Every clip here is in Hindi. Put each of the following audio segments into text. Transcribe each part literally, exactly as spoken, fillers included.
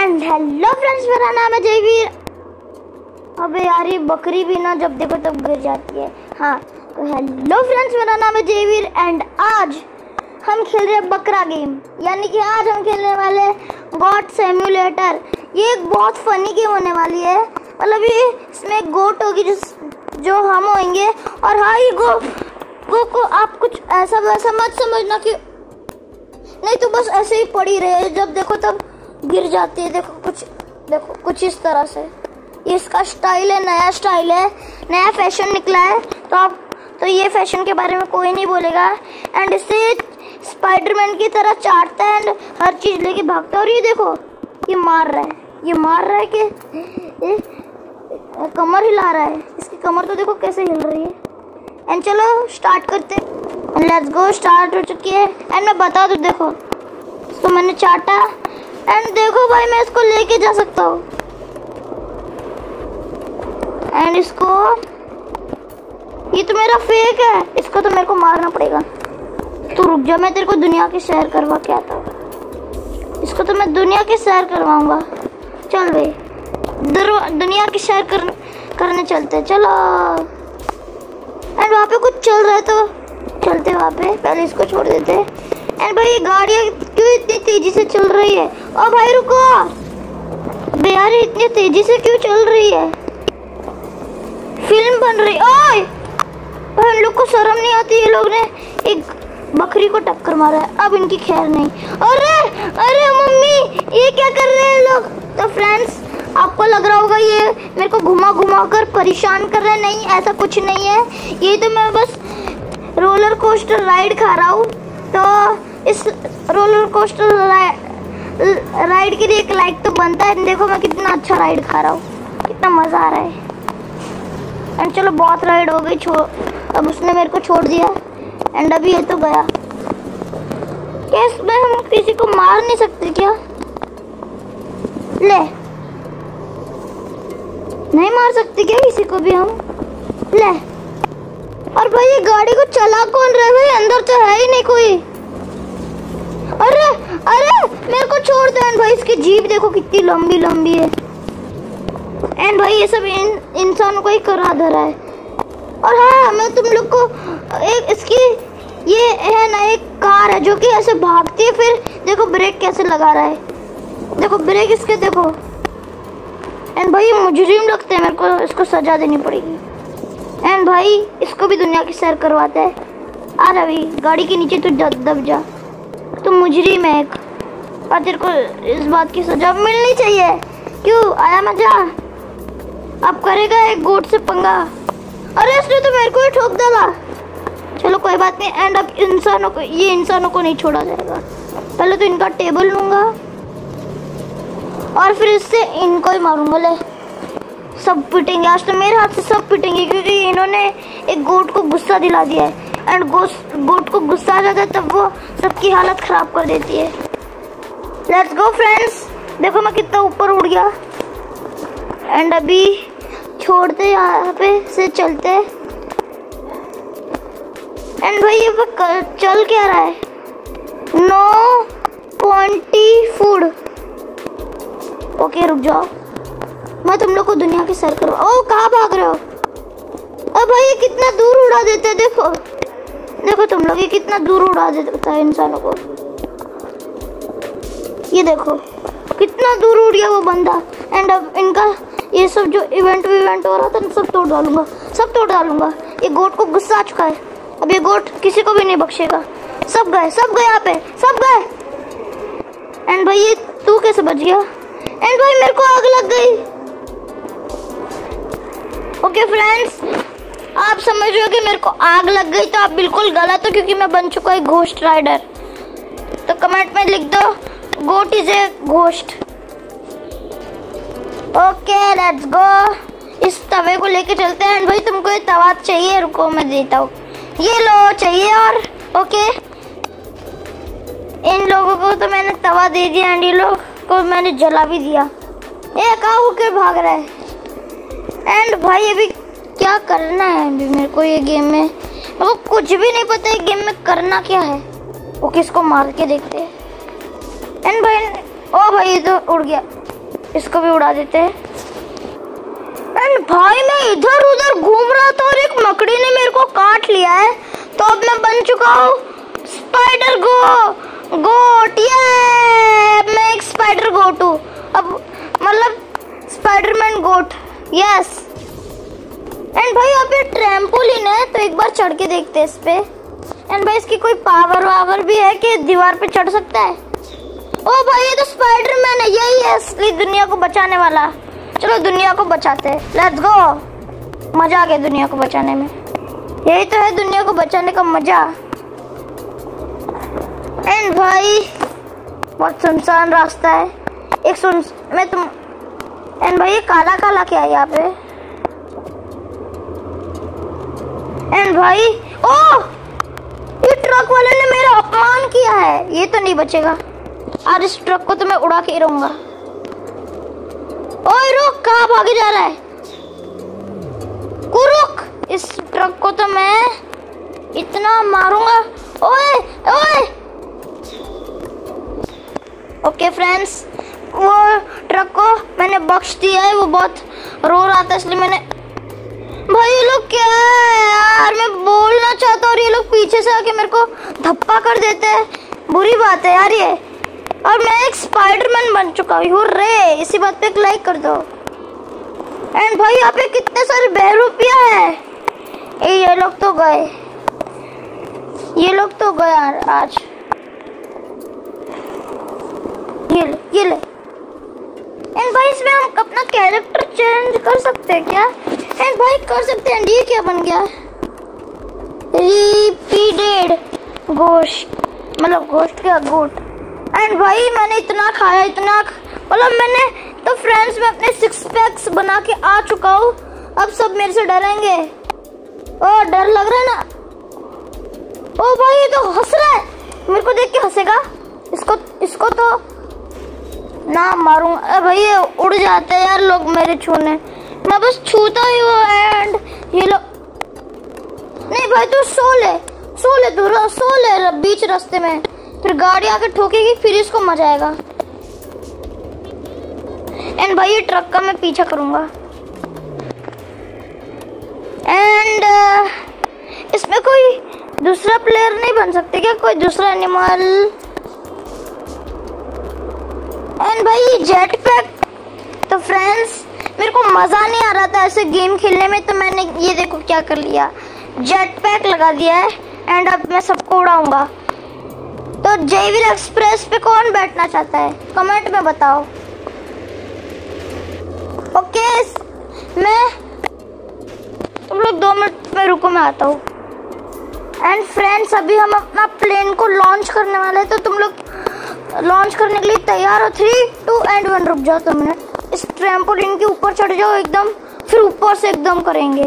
एंड हेलो फ्रेंड्स, मेरा नाम है जयवीर। अबे यार ये बकरी भी ना जब देखो तब गिर जाती है। हाँ तो हेलो फ्रेंड्स, मेरा नाम है जयवीर एंड आज हम खेल रहे हैं बकरा गेम, यानी कि आज हम खेलने वाले गोट सिम्युलेटर। ये एक बहुत फनी गेम होने वाली है। मतलब ये इसमें एक गोट होगी जो जो हम होंगे। और हाँ, ये गो गो को आप कुछ ऐसा वैसा मत समझना कि नहीं तो बस ऐसे ही पड़ी रहे, जब देखो तब गिर जाती है। देखो कुछ देखो कुछ इस तरह से। ये इसका स्टाइल है, नया स्टाइल है, नया फैशन निकला है। तो आप तो ये फैशन के बारे में कोई नहीं बोलेगा। एंड इससे स्पाइडरमैन की तरह चाटता है एंड हर चीज लेके भागता है। और ये देखो ये मार रहा है, ये मार रहा है कि ये कमर हिला रहा है। इसकी कमर तो देखो कैसे हिल रही है। एंड चलो स्टार्ट करते हैं। लेट्स गो, स्टार्ट हो चुकी है। एंड मैं बता दूं, देखो इसको मैंने चाटा एंड देखो भाई मैं इसको लेके जा सकता हूँ। एंड इसको, ये तो मेरा फेक है, इसको तो मेरे को मारना पड़ेगा। तो रुक जा, मैं तेरे को दुनिया की सैर करवा के आता हूँ। इसको तो मैं दुनिया की सैर करवाऊंगा। चल भाई दुनिया की सैर कर, करने चलते हैं, चलो। एंड वहाँ पे कुछ चल रहा है तो चलते वहाँ पे, पहले इसको छोड़ देते हैं। एंड भाई ये गाड़ियाँ क्यों इतनी तेजी से चल रही है? ओ भाई रुको यार, इतनी तेजी से क्यों चल रही है? फिल्म बन रही। ओए भाई, इन लोग को शर्म नहीं आती? ये लोग ने एक बकरी को टक्कर मारा है, अब इनकी खैर नहीं। अरे अरे मम्मी, ये क्या कर रहे हैं लोग? तो फ्रेंड्स, आपको लग रहा होगा ये मेरे को घुमा घुमा कर परेशान कर रहे हैं। नहीं, ऐसा कुछ नहीं है। ये तो मैं बस रोलर कोस्टर राइड खा रहा हूँ। तो इस रोलर कोस्टर राइड के लिए एक लाइक तो बनता है। देखो मैं कितना अच्छा राइड खा रहा हूँ, कितना मज़ा आ रहा है। एंड चलो बहुत राइड हो गई, छोड़ अब उसने मेरे को छोड़ दिया। एंड अभी ये तो गया। क्या इसमें हम किसी को मार नहीं सकते क्या? ले, नहीं मार सकते क्या किसी को भी हम? ले। और भाई ये गाड़ी को चला कौन रहा है? भाई अंदर तो है ही नहीं कोई। अरे अरे मेरे को छोड़ दो। एंड भाई इसकी जीप देखो कितनी लंबी लंबी है। एंड भाई ये सब इन, इंसानों को ही करा धरा है। और हाँ, मैं तुम लोग को एक इसकी ये है ना, एक कार है जो कि ऐसे भागती है, फिर देखो ब्रेक कैसे लगा रहा है। देखो ब्रेक इसके देखो। एंड भाई ये मुजरिम लगते हैं, मेरे को इसको सजा देनी पड़ेगी। एंड भाई इसको भी दुनिया की सैर करवाते हैं। आ रहा भाई, गाड़ी के नीचे तू दब जा, तो मुजरिम है एक, और तेरे को इस बात की सजा मिलनी चाहिए। क्यों आया मजा? अब करेगा एक गोट से पंगा। अरे इसने तो मेरे को ही ठोक डाला। चलो कोई बात नहीं। एंड अब इंसानों को, ये इंसानों को नहीं छोड़ा जाएगा। पहले तो इनका टेबल लूंगा और फिर इससे इनको ही मारूंगा। ले, सब पिटेंगे आज तो, मेरे हाथ से सब पिटेंगे, क्योंकि इन्होंने एक गोट को गुस्सा दिला दिया है। एंड गोट को गुस्सा आ जाता है तब वो सबकी हालत खराब कर देती है। लेट्स गो फ्रेंड्स, देखो मैं कितना ऊपर उड़ गया। एंड अभी छोड़ते यहाँ पे से चलते। एंड भाई ये चल क्या रहा है? No क्वांटी food. ओके रुक जाओ, मैं तुम लोग को दुनिया की सैर करवा। ओ कहाँ भाग रहे हो? अब भाई ये कितना दूर उड़ा देते हैं। देखो देखो तुम लोग, ये कितना दूर उड़ा देता है इंसानों को। ये देखो कितना दूर उड़ गया वो बंदा। एंड अब इनका ये सब जो इवेंट इवेंट हो रहा था सब तोड़ डालूंगा, सब तोड़ डालूंगा। ये गोट को गुस्सा आ चुका है, अब ये गोट किसी को भी नहीं बख्शेगा। सब गए, सब गए यहाँ पे, सब गए। एंड भाई ये तू कैसे बच गया? एंड भाई मेरे को आग लग गई। ओके फ्रेंड्स, आप समझ रहे हो कि मेरे को आग लग गई, तो आप बिल्कुल गलत हो, क्योंकि मैं बन चुका है घोस्ट राइडर। तो कमेंट में लिख दो goat is a ghost. Okay let's go, इस तवे को लेके चलते हैं। भाई तुमको ये तवा चाहिए? रुको मैं देता हूँ, ये लो चाहिए। और ओके, इन लोगों को तो मैंने तवा दे दिया एंड ये लोग को मैंने जला भी दिया। ए कहाँ होके भाग रहा है? एंड भाई अभी क्या करना है अभी मेरे को ये गेम में? मेरे को कुछ भी नहीं पता है गेम में करना क्या है। ओके इसको मार के देखते हैं। एंड भाई ओ भाई ये तो उड़ गया। इसको भी उड़ा देते हैं। एंड भाई मैं इधर उधर घूम रहा था और एक मकड़ी ने मेरे को काट लिया है, तो अब मैं बन चुका हूँ स्पाइडर गो गोट। ये मैं एक स्पाइडर गोट हूँ अब, मतलब स्पाइडरमैन गोट। यस। एंड भाई यहाँ पे ट्रैम्पोलिन है, तो एक बार चढ़ के देखते हैं इस पे। एंड भाई इसकी कोई पावर वावर भी है कि दीवार पे चढ़ सकता है? ओ भाई ये तो स्पाइडरमैन है, यही है असली दुनिया को बचाने वाला। चलो दुनिया को बचाते हैं, लेट्स गो। मजा आ गया दुनिया को बचाने में, यही तो है दुनिया को बचाने का मजा। एंड भाई बहुत सुनसान रास्ता है, एक सुन मैं तुम एंड भाई ये काला काला क्या है यहाँ पे? एंड भाई ओ ये ट्रक वाले ने मेरा अपमान किया है, ये तो नहीं बचेगा। आज इस ट्रक को तो मैं उड़ा के ही रहूंगा। ओए रुक, कहाँ भागे जा रहा है? रुक, इस ट्रक को तो मैं इतना मारूंगा। ओए ओए ओके फ्रेंड्स, वो ट्रक को मैंने बख्श दिया है, वो बहुत रो रहा था इसलिए मैंने। भाई ये लोग क्या है यार, मैं बोलना चाहता और ये लोग पीछे से आके मेरे को धप्पा कर देते हैं, बुरी बात है यार ये। और मैं एक स्पाइडरमैन बन चुका हूँ रे, इसी बात पे एक लाइक कर दो। एंड भाई यहाँ पे कितने सारे बहरूपिया है। ए ये लोग तो गए, ये लोग तो गए आज। ये ले ये ले। एंड भाई इसमें हम अपना कैरेक्टर चेंज कर सकते हैं क्या? एंड भाई कर सकते हैं। ये क्या बन गया? रिपीटेड गोश्त, मतलब गोश्त क्या, गोट। एंड भाई मैंने इतना खाया, इतना मतलब मैंने तो फ्रेंड्स में अपने सिक्स पैक्स बना के आ चुका हूँ। अब सब मेरे से डरेंगे। ओ डर लग रहा है ना? ओ भाई ये तो हंस रहा है, मेरे को देख के हंसेगा। इसको इसको तो ना मारूंगा। भाई ये उड़ जाते हैं यार लोग मेरे छूने, मैं बस छूता ही हूँ। एंड ये लोग नहीं भाई तू सो ले, सो ले तू, सो ले बीच रास्ते में, फिर गाड़ी आके ठोकेगी, फिर इसको मजा आएगा। एंड भाई ये ट्रक का मैं पीछा करूंगा। एंड uh, इसमें कोई दूसरा प्लेयर नहीं बन सकते क्या, कोई दूसरा एनिमल? एंड भाई ये जेट पैक, तो फ्रेंड्स मेरे को मजा नहीं आ रहा था ऐसे गेम खेलने में, तो मैंने ये देखो क्या कर लिया, जेट पैक लगा दिया है। एंड अब मैं सबको उड़ाऊंगा। तो जयवीर एक्सप्रेस पे कौन बैठना चाहता है, कमेंट में बताओ। ओके मैं तुम लोग दो मिनट में रुको, मैं आता हूँ। एंड फ्रेंड्स अभी हम अपना प्लेन को लॉन्च करने वाले हैं, तो तुम लोग लॉन्च करने के लिए तैयार हो? Three two and one. रुक जाओ दो मिनट, इस ट्रैम्पोलिन के ऊपर चढ़ जाओ एकदम, फिर ऊपर से एकदम करेंगे।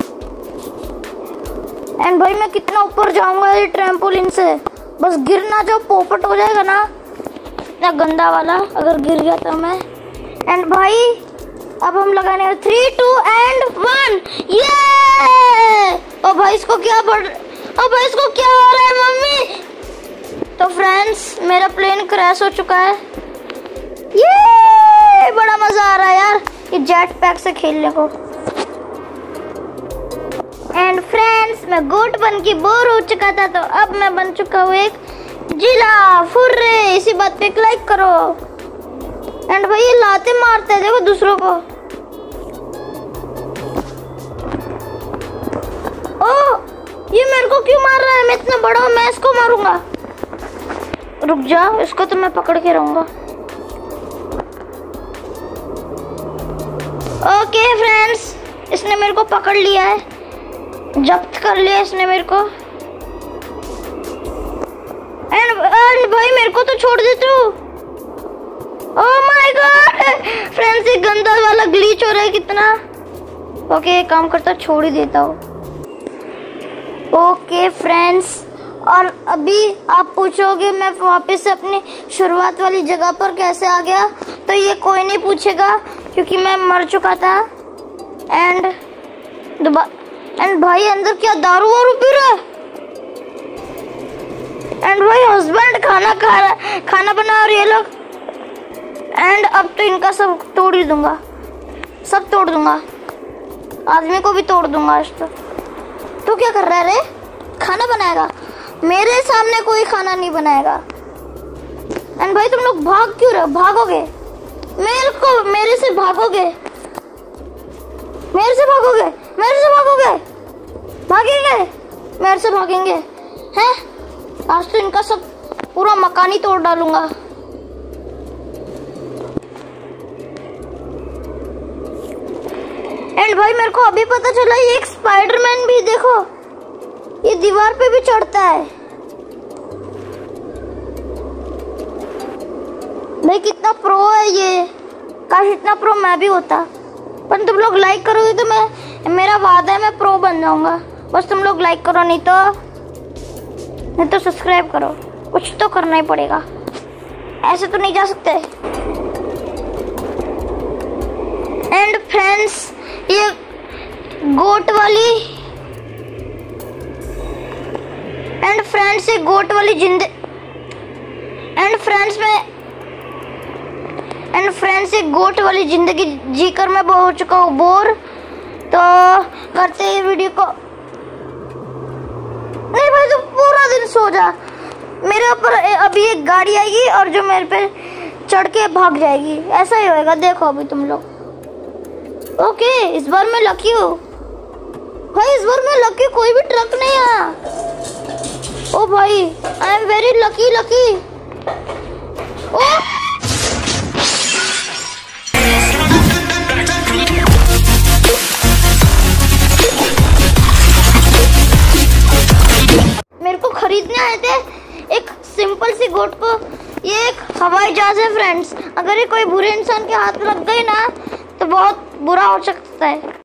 एंड भाई मैं कितना ऊपर जाऊंगा ये ट्रैम्पोलिन से, बस गिर ना जाओ, पोपट हो जाएगा ना इतना गंदा वाला अगर गिर गया तो मैं। एंड भाई अब हम लगाने वाले थ्री टू एंड वन। ये ओ भाई इसको क्या बढ़ ओ भाई इसको क्या हो रहा है मम्मी? तो फ्रेंड्स मेरा प्लेन क्रैश हो चुका है। ये बड़ा मजा आ रहा है यार ये जेट पैक से खेलने को। एंड फ्रेंड्स मैं गोट बन के बोर हो चुका था, तो अब मैं बन चुका हूँ एक जिला फुर्रे। इसी बात पे एक लाइक करो। एंड भाई ये लाते मारते हैं देखो दूसरों को। ओ ये मेरे को क्यों मार रहा है? मैं इतना बड़ा हूँ, मैं इसको मारूंगा। रुक जाओ, इसको तो मैं पकड़ के रहूंगा। ओके फ्रेंड्स इसने मेरे को पकड़ लिया है, जब्त कर लिया इसने मेरे को। एंड एंड भाई मेरे को तो छोड़ दे तू। ओह माय गॉड फ्रेंड्स ये गंदा वाला ग्लिच हो रहा है कितना। ओके काम करता छोड़ ही देता हूँ। ओके फ्रेंड्स और अभी आप पूछोगे मैं वापस से अपनी शुरुआत वाली जगह पर कैसे आ गया, तो ये कोई नहीं पूछेगा क्योंकि मैं मर चुका था। एंड एंड भाई अंदर क्या दारू वारू पी रहा है? एंड भाई हस्बैंड खाना खा रहा खाना बना और ये लोग। एंड अब तो इनका सब तोड़ ही दूंगा, सब तोड़ दूंगा, आदमी को भी तोड़ दूंगा आज तो। तू क्या कर रहा है रे? खाना बनाएगा? मेरे सामने कोई खाना नहीं बनाएगा। एंड भाई तुम लोग भाग क्यों रहे हो? भागोगे मेरे को, मेरे से भागोगे, मेरे से भागोगे, मेरे से भागोगे, भागेंगे, मेरे से भागेंगे हैं? आज तो इनका सब पूरा मकान ही तोड़ डालूंगा। एंड भाई मेरे को अभी पता चला ये एक स्पाइडरमैन भी, देखो ये दीवार पे भी चढ़ता है। भाई कितना प्रो है ये, काश इतना प्रो मैं भी होता। पर तुम लोग लाइक करोगे तो मैं, मेरा वादा है मैं प्रो बन जाऊंगा। बस तुम लोग लाइक करो, नहीं तो नहीं तो सब्सक्राइब करो, कुछ तो करना ही पड़ेगा, ऐसे तो नहीं जा सकते। एंड फ्रेंड्स ये गोट वाली एंड फ्रेंड्स ये गोट वाली जिंदगी एंड फ्रेंड्स में एंड फ्रेंड्स ये गोट वाली जिंदगी जीकर मैं हो चुका हूँ बोर। तो करते हैं वीडियो को। नहीं भाई तो पूरा दिन सो जा, मेरे ऊपर अभी एक गाड़ी आएगी और जो मेरे पे चढ़ के भाग जाएगी, ऐसा ही होएगा, देखो अभी तुम लोग। ओके इस बार मैं लकी हूँ भाई, इस बार मैं लकी, कोई भी ट्रक नहीं आया। ओ भाई I am very lucky lucky. ओ मेरे को खरीदने आए थे एक सिंपल सी गोट को, ये एक हवाई जहाज है फ्रेंड्स। अगर ये कोई बुरे इंसान के हाथ लग गई ना तो बहुत बुरा हो सकता है।